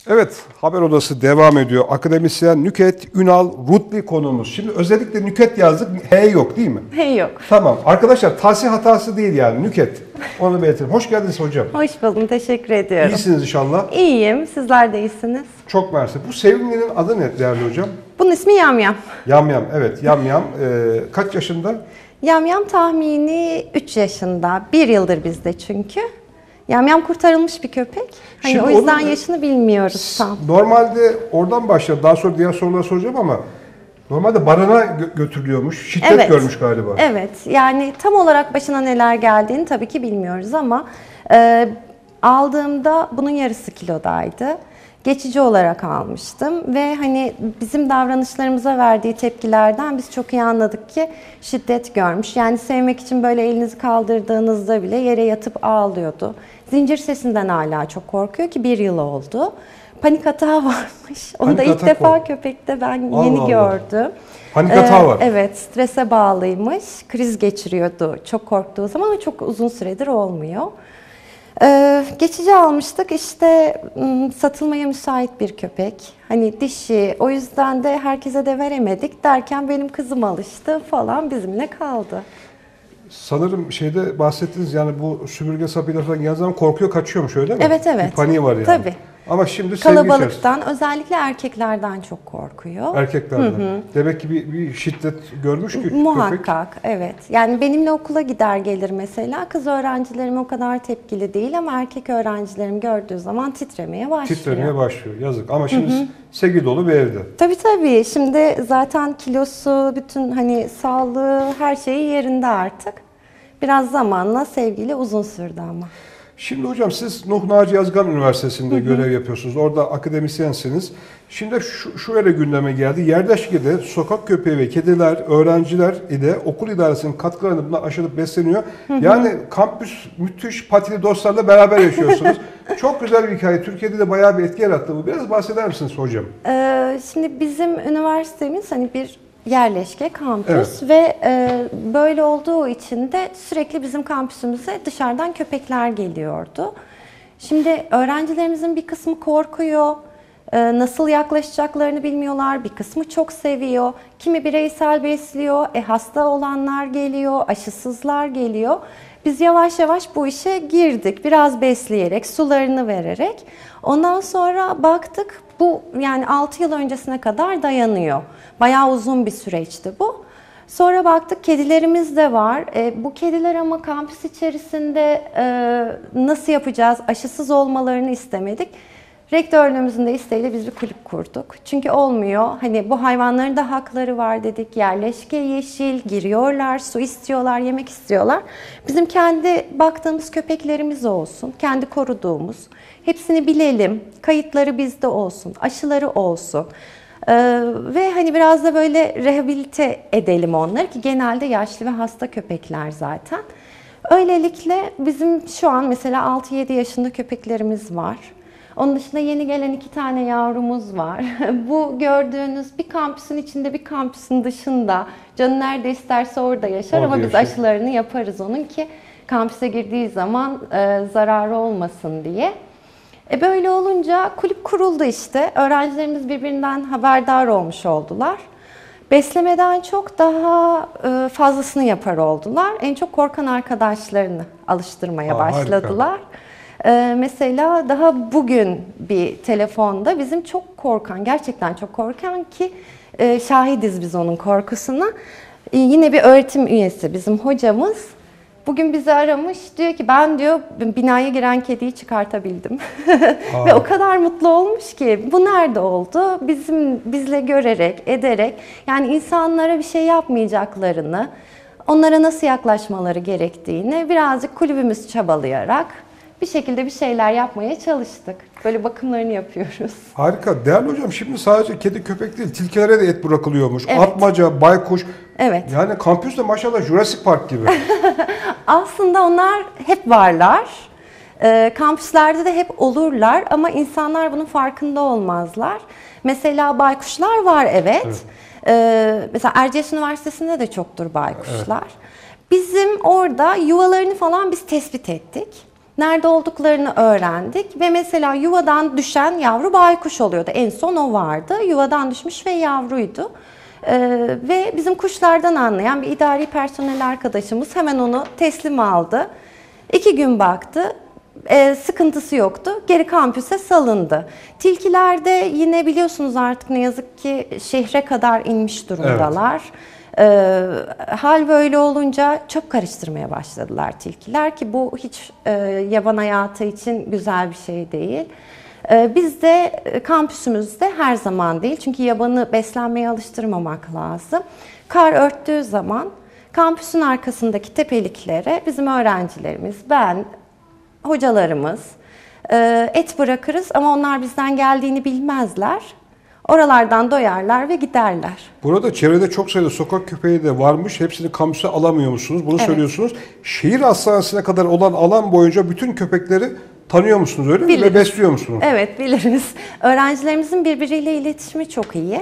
Evet, Haber Odası devam ediyor. Akademisyen Nükhet Ünal Rutli konuğumuz. Şimdi özellikle Nükhet yazdık, H yok değil mi? H yok. Tamam. Arkadaşlar tahsil hatası değil yani Nükhet. Onu belirtelim. Hoş geldiniz hocam. Hoş buldum, teşekkür ediyorum. İyisiniz inşallah. İyiyim, sizler de iyisiniz. Çok mersi. Bu sevimlinin adı ne değerli hocam? Bunun ismi Yamyam. Yamyam, evet Yamyam. Kaç yaşında? Yamyam tahmini 3 yaşında. 1 yıldır bizde çünkü. Yamyam kurtarılmış bir köpek. Hani Şimdi o yüzden onu- yaşını bilmiyoruz tam. Normalde oradan başlayalım. Daha sonra diğer soruları soracağım ama normalde barına götürülüyormuş. Şiddet Evet. görmüş galiba. Evet, yani tam olarak başına neler geldiğini tabii ki bilmiyoruz ama aldığımda bunun yarısı kilodaydı. Geçici olarak almıştım ve hani bizim davranışlarımıza verdiği tepkilerden biz çok iyi anladık ki şiddet görmüş. Yani sevmek için böyle elinizi kaldırdığınızda bile yere yatıp ağlıyordu. Zincir sesinden hala çok korkuyor ki 1 yıl oldu. Panik atağı varmış. Onu da Panik ilk atak defa var. köpekte ben Allah yeni Allah. gördüm. Panik atağı var. Evet, strese bağlıymış. Kriz geçiriyordu çok korktuğu zaman ama çok uzun süredir olmuyor. Geçici almıştık işte satılmaya müsait bir köpek. Hani dişi, o yüzden de herkese de veremedik derken benim kızım alıştı falan bizimle kaldı. Sanırım şeyde bahsettiniz yani bu süpürge sapıyla falan geldiği zaman korkuyor kaçıyormuş öyle mi? Evet, evet. Bir paniği var yani. Tabii. Ama şimdi sevgi içerisinde. Kalabalıktan, özellikle erkeklerden çok korkuyor. Erkeklerden. Demek ki bir şiddet görmüş ki köpek. Muhakkak, evet. Yani benimle okula gider gelir mesela. Kız öğrencilerim o kadar tepkili değil ama erkek öğrencilerim gördüğü zaman titremeye başlıyor. Titremeye başlıyor. Yazık. Ama şimdi sevgi dolu bir evde. Tabii tabii. Şimdi zaten kilosu, bütün hani sağlığı, her şeyi yerinde artık. Biraz zamanla sevgiyle uzun sürdü ama. Şimdi hocam siz Nuh Naci Yazgan Üniversitesi'nde görev yapıyorsunuz. Orada akademisyensiniz. Şimdi şu öyle gündeme geldi. Yerleşkede sokak köpeği ve kediler, öğrenciler ile okul idaresinin katkılarını buna aşılıp besleniyor. Yani kampüs müthiş patili dostlarla beraber yaşıyorsunuz. Çok güzel bir hikaye. Türkiye'de de bayağı bir etki yarattı bu. Biraz bahseder misiniz hocam? Şimdi bizim üniversitemiz hani bir yerleşke, kampüs Evet. ve böyle olduğu için de sürekli bizim kampüsümüze dışarıdan köpekler geliyordu. Şimdi öğrencilerimizin bir kısmı korkuyor, nasıl yaklaşacaklarını bilmiyorlar, bir kısmı çok seviyor, kimi bireysel besliyor, hasta olanlar geliyor, aşısızlar geliyor. Biz yavaş yavaş bu işe girdik, biraz besleyerek, sularını vererek. Ondan sonra baktık bu yani 6 yıl öncesine kadar dayanıyor. Bayağı uzun bir süreçti bu. Sonra baktık kedilerimiz de var. Bu kediler ama kampüs içerisinde nasıl yapacağız? Aşısız olmalarını istemedik. Rektörlüğümüzün de isteğiyle biz bir kulüp kurduk. Çünkü olmuyor. Hani bu hayvanların da hakları var dedik. Yerleşke yeşil, giriyorlar, su istiyorlar, yemek istiyorlar. Bizim kendi baktığımız köpeklerimiz olsun, kendi koruduğumuz. Hepsini bilelim, kayıtları bizde olsun, aşıları olsun. Ve hani biraz da böyle rehabilite edelim onları ki genelde yaşlı ve hasta köpekler zaten. Öylelikle bizim şu an mesela 6-7 yaşında köpeklerimiz var. Onun dışında yeni gelen 2 tane yavrumuz var. Bu gördüğünüz bir kampüsün içinde bir kampüsün dışında canı nerede isterse orada yaşar Orada ama biz yaşar. aşılarını yaparız onun ki kampüse girdiği zaman zararı olmasın diye. Böyle olunca kulüp kuruldu işte. Öğrencilerimiz birbirinden haberdar olmuş oldular. Beslemeden çok daha fazlasını yapar oldular. En çok korkan arkadaşlarını alıştırmaya başladılar. Mesela daha bugün bir telefonda bizim çok korkan, gerçekten çok korkan ki şahidiz biz onun korkusuna. Yine bir öğretim üyesi bizim hocamız. Bugün bizi aramış, diyor ki ben diyor binaya giren kediyi çıkartabildim. Ve o kadar mutlu olmuş ki bu nerede oldu? Bizle görerek, ederek yani insanlara bir şey yapmayacaklarını, onlara nasıl yaklaşmaları gerektiğini birazcık kulübümüz çabalayarak bir şekilde bir şeyler yapmaya çalıştık. Böyle bakımlarını yapıyoruz. Harika. Değerli hocam şimdi sadece kedi köpek değil tilkilere de et bırakılıyormuş. Evet. Atmaca, baykuş. Evet. Yani kampüste maşallah Jurassic Park gibi. Aslında onlar hep varlar. Kampüslerde de hep olurlar ama insanlar bunun farkında olmazlar. Mesela baykuşlar var evet. Mesela Erciyes Üniversitesi'nde de çoktur baykuşlar. Evet. Bizim orada yuvalarını falan biz tespit ettik. Nerede olduklarını öğrendik ve mesela yuvadan düşen yavru baykuş oluyordu. En son o vardı. Yuvadan düşmüş ve yavruydu. Ve bizim kuşlardan anlayan bir idari personel arkadaşımız hemen onu teslim aldı. 2 gün baktı. Sıkıntısı yoktu. Geri kampüse salındı. Tilkiler de yine biliyorsunuz artık ne yazık ki şehre kadar inmiş durumdalar. Hal böyle olunca çok karıştırmaya başladılar tilkiler ki bu hiç yaban hayatı için güzel bir şey değil. Biz de kampüsümüzde her zaman değil çünkü yabanı beslenmeye alıştırmamak lazım. Kar örttüğü zaman kampüsün arkasındaki tepeliklere bizim öğrencilerimiz, ben, hocalarımız et bırakırız ama onlar bizden geldiğini bilmezler. Oralardan doyarlar ve giderler. Burada çevrede çok sayıda sokak köpeği de varmış. Hepsini kampüse alamıyor musunuz? Bunu söylüyorsunuz. Şehir hastanesine kadar olan alan boyunca bütün köpekleri tanıyor musunuz öyle mi? Ve besliyor musunuz? Evet, biliriz. Öğrencilerimizin birbiriyle iletişimi çok iyi.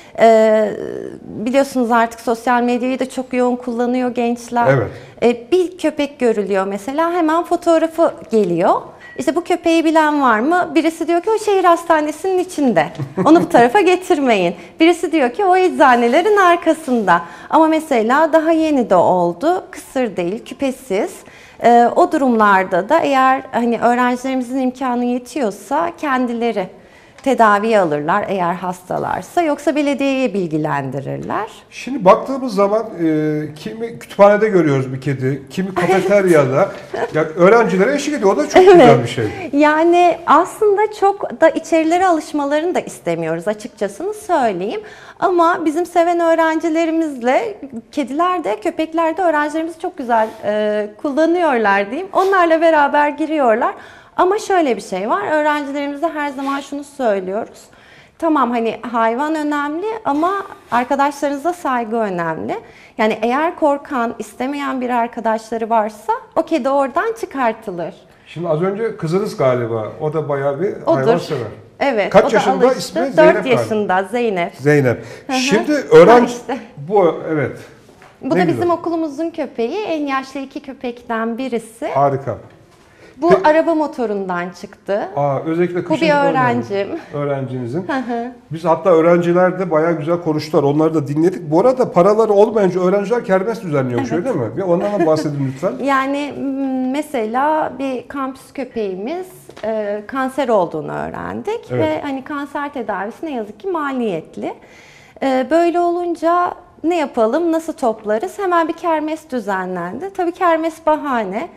Biliyorsunuz artık sosyal medyayı da çok yoğun kullanıyor gençler. Evet. Bir köpek görülüyor mesela hemen fotoğrafı geliyor. İşte bu köpeği bilen var mı? Birisi diyor ki o şehir hastanesinin içinde. Onu bu tarafa getirmeyin. Birisi diyor ki o eczanelerin arkasında. Ama mesela daha yeni de oldu. Kısır değil, küpesiz. O durumlarda da eğer hani öğrencilerimizin imkanı yetiyorsa kendileri tedaviye alırlar eğer hastalarsa, yoksa belediyeye bilgilendirirler. Şimdi baktığımız zaman kimi kütüphanede görüyoruz bir kedi, kimi kafeteryada. Ya öğrencilere eşlik ediyor. O da çok güzel bir şey. Yani aslında çok da içerilere alışmalarını da istemiyoruz açıkçasını söyleyeyim. Ama bizim seven öğrencilerimizle kediler de köpekler de öğrencilerimiz çok güzel kullanıyorlar diyeyim. Onlarla beraber giriyorlar. Ama şöyle bir şey var, öğrencilerimize her zaman şunu söylüyoruz. Tamam hani hayvan önemli ama arkadaşlarınıza saygı önemli. Yani eğer korkan, istemeyen bir arkadaşları varsa o kedi oradan çıkartılır. Şimdi az önce kızınız galiba, o da bayağı bir hayvan sever. Evet. Kaç yaşında ismi? 4 Zeynep yaşında Zeynep. Zeynep. Şimdi öğrenci... işte. Bu evet. Bu Ne da güzel. bizim okulumuzun köpeği. En yaşlı 2 köpekten birisi. Harika. Bu araba motorundan çıktı. Özellikle Bu kışın bir öğrencim. Öğrencinizin. Biz hatta öğrenciler de bayağı güzel konuştular. Onları da dinledik. Bu arada paraları olmayınca öğrenciler kermes düzenliyormuş öyle mi? Bir ondan da bahsedin lütfen. Yani mesela bir kampüs köpeğimiz kanser olduğunu öğrendik. Evet. Ve hani kanser tedavisi ne yazık ki maliyetli. Böyle olunca ne yapalım, nasıl toplarız? Hemen bir kermes düzenlendi. Tabii kermes bahane.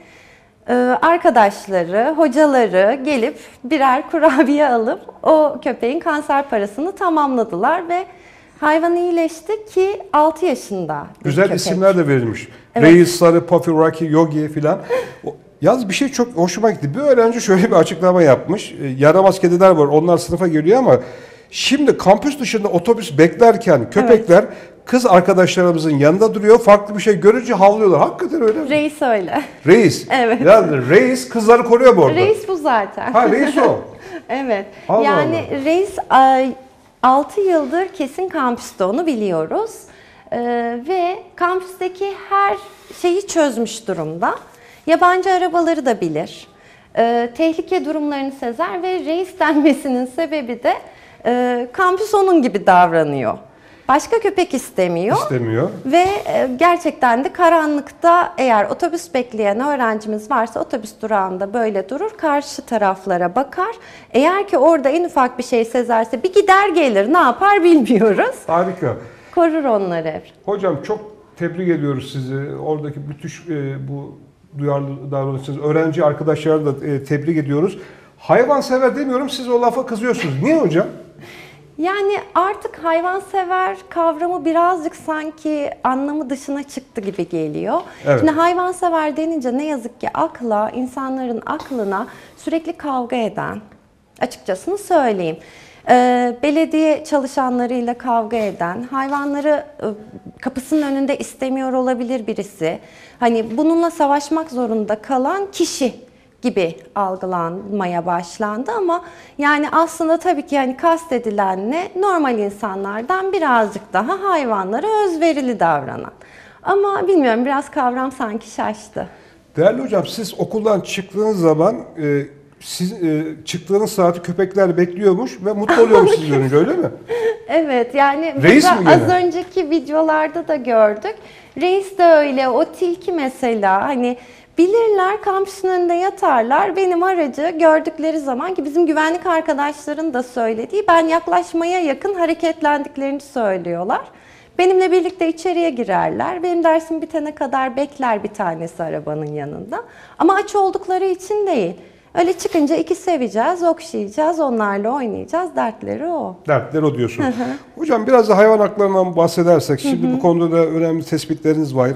Arkadaşları, hocaları gelip birer kurabiye alıp o köpeğin kanser parasını tamamladılar ve hayvan iyileşti ki 6 yaşında bir Güzel köpek. isimler de verilmiş. Evet. Reis, Sarı, Puffy, Rocky, Yogi filan. Yalnız bir şey çok hoşuma gitti. Bir öğrenci şöyle bir açıklama yapmış. Yaramaz kediler var, onlar sınıfa geliyor ama şimdi kampüs dışında otobüs beklerken köpekler kız arkadaşlarımızın yanında duruyor. Farklı bir şey görünce havlıyorlar. Hakikaten öyle mi? Reis öyle. Reis. Evet. Yani reis kızları koruyor bu arada. Reis bu zaten. Ha reis o. Evet. Allah yani reis 6 yıldır kesin kampüste, onu biliyoruz. Ve kampüsteki her şeyi çözmüş durumda. Yabancı arabaları da bilir. Tehlike durumlarını sezer ve reis denmesinin sebebi de kampüs onun gibi davranıyor. Başka köpek istemiyor. İstemiyor. Ve gerçekten de karanlıkta eğer otobüs bekleyen öğrencimiz varsa otobüs durağında böyle durur, karşı taraflara bakar. Eğer ki orada en ufak bir şey sezerse bir gider gelir, ne yapar bilmiyoruz. Harika. Korur onları hep. Hocam çok tebrik ediyoruz sizi. Oradaki müthiş bu duyarlı davranışınız. Öğrenci arkadaşları da tebrik ediyoruz. Hayvansever demiyorum, siz o lafa kızıyorsunuz. Niye hocam? Yani artık hayvansever kavramı birazcık sanki anlamı dışına çıktı gibi geliyor. Evet. Şimdi hayvansever denince ne yazık ki insanların aklına sürekli kavga eden, açıkçası söyleyeyim. Belediye çalışanlarıyla kavga eden, hayvanları kapısının önünde istemiyor olabilir birisi. Hani bununla savaşmak zorunda kalan kişi gibi algılanmaya başlandı ama yani aslında tabii ki yani kastedilen ne? Normal insanlardan birazcık daha hayvanlara özverili davranan. Ama bilmiyorum, biraz kavram sanki şaştı. Değerli hocam, siz okuldan çıktığınız zaman siz çıktığınız saati köpekler bekliyormuş ve mutlu oluyormuş sizi görünce, öyle mi? Evet, yani Reis mi burada gene? az önceki videolarda da gördük. Reis de öyle, o tilki mesela, hani bilirler, kampüsün önünde yatarlar. Benim aracı gördükleri zaman, ki bizim güvenlik arkadaşların da söylediği, ben yaklaşmaya yakın hareketlendiklerini söylüyorlar. Benimle birlikte içeriye girerler. Benim dersim bitene kadar bekler bir tanesi arabanın yanında. Ama aç oldukları için değil. Öyle çıkınca iki seveceğiz, okşayacağız, onlarla oynayacağız. Dertleri o. Dertler o diyorsun. Hocam biraz da hayvan haklarından bahsedersek, şimdi bu konuda da önemli tespitleriniz var.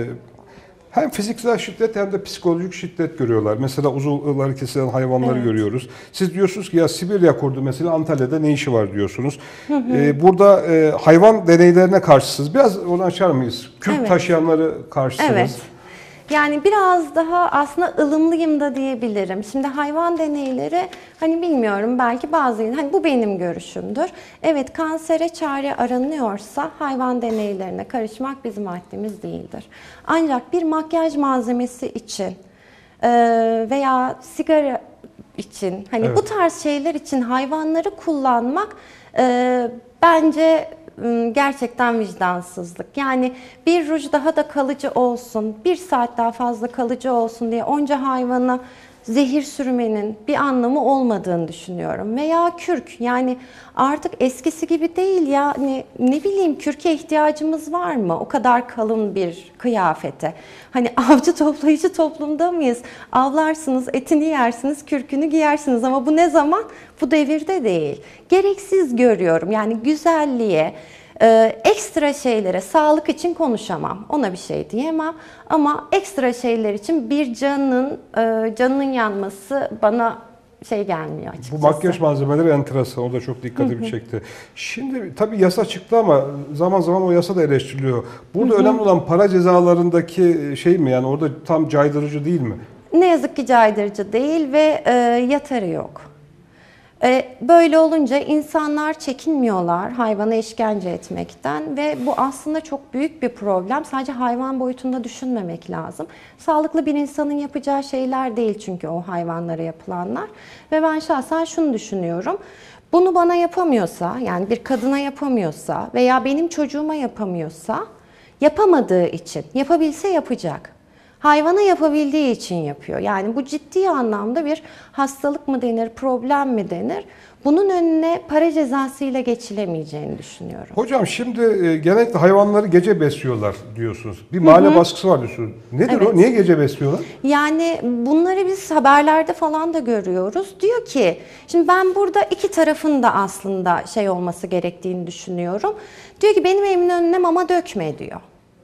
Hem fiziksel şiddet hem de psikolojik şiddet görüyorlar. Mesela uzuvları kesilen hayvanları görüyoruz. Siz diyorsunuz ki ya Sibirya kurdu mesela, Antalya'da ne işi var diyorsunuz. Burada hayvan deneylerine karşısınız. Biraz onu açar mıyız? Kürk taşıyanları karşısınız. Evet. Yani biraz daha aslında ılımlıyım da diyebilirim. Şimdi hayvan deneyleri, hani bilmiyorum, belki bazı, hani bu benim görüşümdür. Evet, kansere çare aranıyorsa hayvan deneylerine karışmak bizim haddimiz değildir. Ancak bir makyaj malzemesi için veya sigara için, hani bu tarz şeyler için hayvanları kullanmak bence gerçekten vicdansızlık. Yani bir ruj daha da kalıcı olsun, bir saat daha fazla kalıcı olsun diye onca hayvana zehir sürmenin bir anlamı olmadığını düşünüyorum. Veya kürk, yani artık eskisi gibi değil ya, ne bileyim, kürke ihtiyacımız var mı? O kadar kalın bir kıyafete. Hani avcı toplayıcı toplumda mıyız? Avlarsınız, etini yersiniz, kürkünü giyersiniz, ama bu ne zaman? Bu devirde değil. Gereksiz görüyorum, yani güzelliğe, ekstra şeylere, sağlık için konuşamam, ona bir şey diyemem, ama ekstra şeyler için bir canının yanması bana şey gelmiyor açıkçası. Bu makyaj malzemeleri enteresan, o da çok dikkatimi çekti. Şimdi tabii yasa çıktı ama zaman zaman o yasa da eleştiriliyor. Burada önemli olan para cezalarındaki şey mi, yani orada tam caydırıcı değil mi? Ne yazık ki caydırıcı değil ve yatarı yok. Böyle olunca insanlar çekinmiyorlar hayvana işkence etmekten ve bu aslında çok büyük bir problem. Sadece hayvan boyutunda düşünmemek lazım. Sağlıklı bir insanın yapacağı şeyler değil çünkü o hayvanlara yapılanlar. Ve ben şahsen şunu düşünüyorum. Bunu bana yapamıyorsa, yani bir kadına yapamıyorsa veya benim çocuğuma yapamıyorsa, yapamadığı için, yapabilse yapacak. Hayvana yapabildiği için yapıyor. Yani bu ciddi anlamda bir hastalık mı denir, problem mi denir? Bunun önüne para cezasıyla geçilemeyeceğini düşünüyorum. Hocam şimdi genellikle hayvanları gece besliyorlar diyorsunuz. Bir mahalle baskısı var diyorsunuz. Nedir o? Niye gece besliyorlar? Yani bunları biz haberlerde falan da görüyoruz. Diyor ki, şimdi ben burada iki tarafın da aslında şey olması gerektiğini düşünüyorum. Diyor ki benim evimin önüne mama dökme diyor.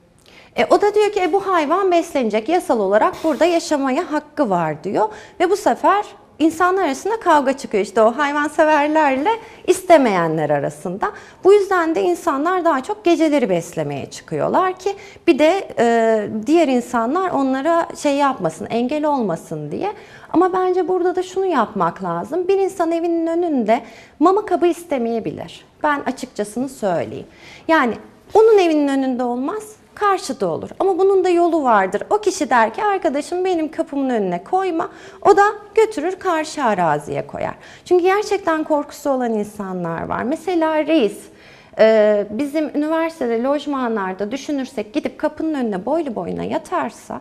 O da diyor ki bu hayvan beslenecek, yasal olarak burada yaşamaya hakkı var diyor. Ve bu sefer insanlar arasında kavga çıkıyor, işte o hayvanseverlerle istemeyenler arasında. Bu yüzden de insanlar daha çok geceleri beslemeye çıkıyorlar ki bir de diğer insanlar onlara şey yapmasın, engel olmasın diye. Ama bence burada da şunu yapmak lazım. Bir insan evinin önünde mama kabı istemeyebilir. Ben açıkçasını söyleyeyim. Yani onun evinin önünde olmaz, karşıda olur. Ama bunun da yolu vardır. O kişi der ki arkadaşım benim kapımın önüne koyma. O da götürür karşı araziye koyar. Çünkü gerçekten korkusu olan insanlar var. Mesela reis bizim üniversitede lojmanlarda düşünürsek gidip kapının önüne boylu boyuna yatarsa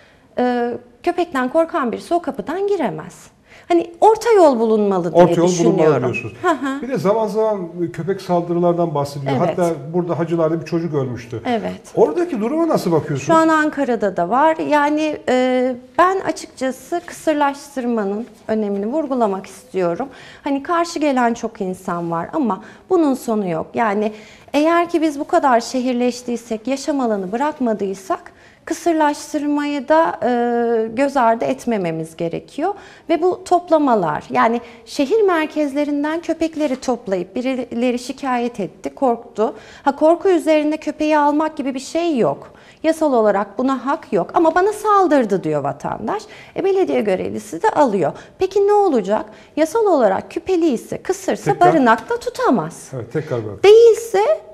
köpekten korkan birisi o kapıdan giremez. Hani orta yol bulunmalı diye düşünüyorum. Orta yol bulunmalı diyorsunuz. Bir de zaman zaman köpek saldırılardan bahsediliyor. Evet. Hatta burada Hacılar'da bir çocuk ölmüştü. Evet. Oradaki duruma nasıl bakıyorsunuz? Şu an Ankara'da da var. Yani ben açıkçası kısırlaştırmanın önemini vurgulamak istiyorum. Hani karşı gelen çok insan var ama bunun sonu yok. Yani eğer ki biz bu kadar şehirleştiysek, yaşam alanı bırakmadıysak, kısırlaştırmayı da göz ardı etmememiz gerekiyor. Ve bu toplamalar, yani şehir merkezlerinden köpekleri toplayıp birileri şikayet etti, korktu. Korku üzerinde köpeği almak gibi bir şey yok. Yasal olarak buna hak yok ama bana saldırdı diyor vatandaş. Belediye görevlisi de alıyor. Peki ne olacak? Yasal olarak küpeliyse, kısırsa barınakta tutamaz. Evet, tekrar bak. Değilse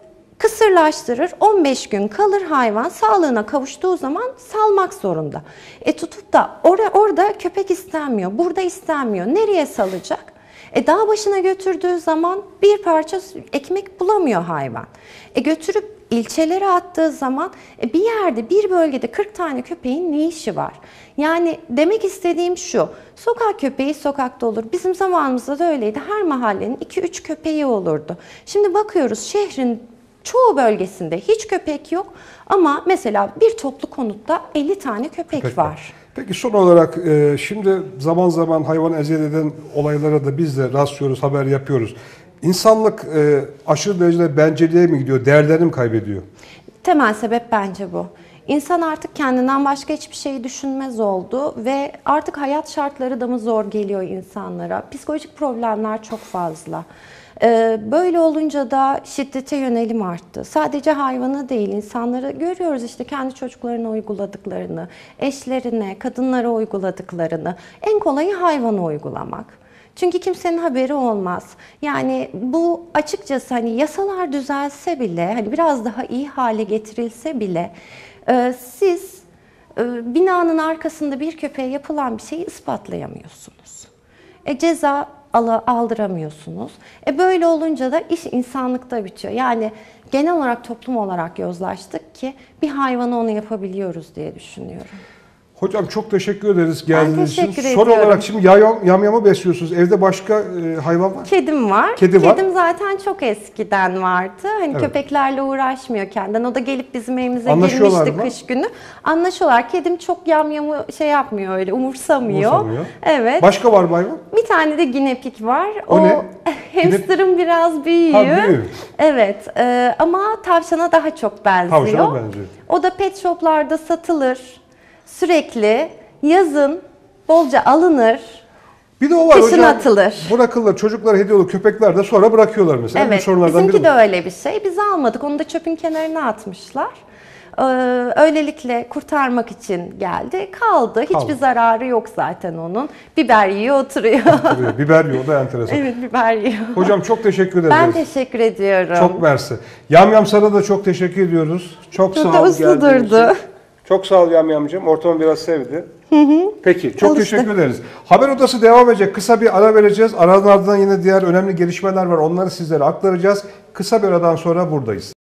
kısırlaştırır, 15 gün kalır hayvan, sağlığına kavuştuğu zaman salmak zorunda. Tutup da orada köpek istenmiyor, burada istenmiyor. Nereye salacak? Dağ başına götürdüğü zaman bir parça ekmek bulamıyor hayvan. Götürüp ilçelere attığı zaman bir yerde, bir bölgede 40 tane köpeğin ne işi var? Yani demek istediğim şu, sokak köpeği sokakta olur. Bizim zamanımızda da öyleydi. Her mahallenin 2-3 köpeği olurdu. Şimdi bakıyoruz şehrin çoğu bölgesinde hiç köpek yok ama mesela bir toplu konutta 50 tane köpek var. Peki son olarak şimdi zaman zaman hayvan eziyet eden olaylara da biz de rastlıyoruz, haber yapıyoruz. İnsanlık aşırı derecede bencilliğe mi gidiyor, değerlerini mi kaybediyor? Temel sebep bence bu. İnsan artık kendinden başka hiçbir şeyi düşünmez oldu ve artık hayat şartları da mı zor geliyor insanlara? Psikolojik problemler çok fazla. Böyle olunca da şiddete yönelim arttı. Sadece hayvanı değil, insanları görüyoruz işte kendi çocuklarına uyguladıklarını, eşlerine, kadınlara uyguladıklarını. En kolayı hayvana uygulamak. Çünkü kimsenin haberi olmaz. Yani bu açıkçası hani yasalar düzelse bile, hani biraz daha iyi hale getirilse bile siz binanın arkasında bir köpeğe yapılan bir şeyi ispatlayamıyorsunuz. Ceza aldıramıyorsunuz. Böyle olunca da iş insanlıkta bitiyor. Yani genel olarak toplum olarak yozlaştık ki bir hayvana onu yapabiliyoruz diye düşünüyorum. Hocam çok teşekkür ederiz geldiğiniz için. teşekkür Son ediyorum. olarak şimdi yamyamı besliyorsunuz. Evde başka hayvan var? Kedim var. Kedi var. Kedim zaten çok eskiden vardı. Hani Evet. köpeklerle uğraşmıyor kendinden. O da gelip bizim evimize Anlaşıyorlar girmişti mı? kış günü. Anlaşıyorlar. Kedim çok yamyamı şey yapmıyor öyle, umursamıyor. Umursamıyor. Evet. Başka var mı hayvan? Bir tane de ginepik var. O ne? Hamster'ın biraz büyüğü. Ha, büyüğü. Evet. Ama tavşana daha çok benziyor. Tavşana benziyor. O da pet shoplarda satılır. Sürekli yazın bolca alınır. Bir de o var Kışın hocam. atılır. Bırakırlar. Çocuklara hediye olur. Köpekler de sonra bırakıyorlar mesela. Bu Evet, sorunlardan bizimki biri de bu. öyle bir şey. Biz almadık. Onu da çöpün kenarına atmışlar. Öylelikle kurtarmak için geldi. Kaldı. Hiçbir zararı yok zaten onun. Biber yiyor, oturuyor. Tabii, biber yiyor. O da enteresan. Evet, biber yiyor. Hocam çok teşekkür ederiz. Ben teşekkür ediyorum. Çok mersi. Yamyam sana da çok teşekkür ediyoruz. Çok Çok sağ da ol uslu geldiğin durdu. için. Çok sağ ol Yamyamcığım. Ortamı biraz sevdi. Peki. Çok Alıştı. teşekkür ederiz. Haber Odası devam edecek. Kısa bir ara vereceğiz. Aranın ardından yine diğer önemli gelişmeler var. Onları sizlere aktaracağız. Kısa bir aradan sonra buradayız.